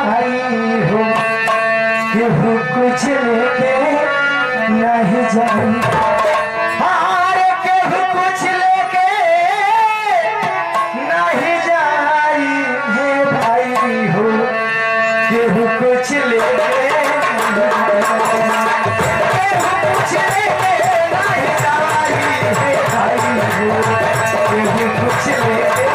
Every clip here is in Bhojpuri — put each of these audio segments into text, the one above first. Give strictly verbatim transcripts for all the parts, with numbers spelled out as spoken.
भाई हो केहू कुछ लेके नहीं जाई हारे केहू कुछ लेके नहीं जाई हे भाई हो केहू कुछ लेके कुछ लेके नहीं जाई हे भाई हो केहू कुछ लेके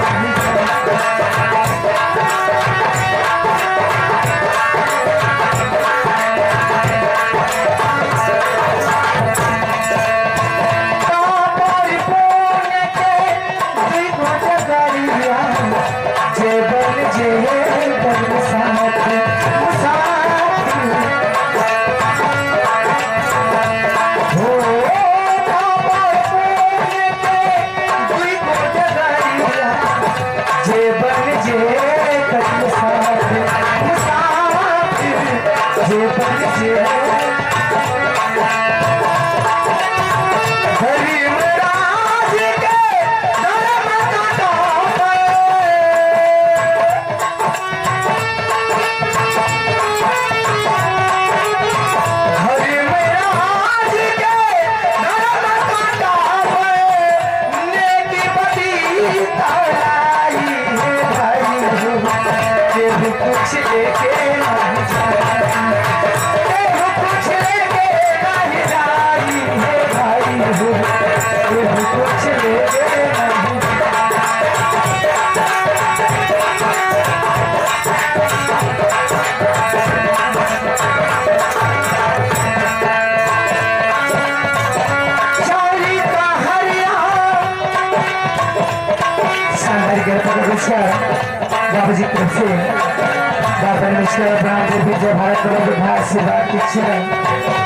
कुछ लेके नहीं जाई हे भाई हो कुछ लेके नहीं चौरी का हरिया सामने के तरफ बाबूजी तरफ से बाबा मिश्रा ब्रांड भारत भारत से बात की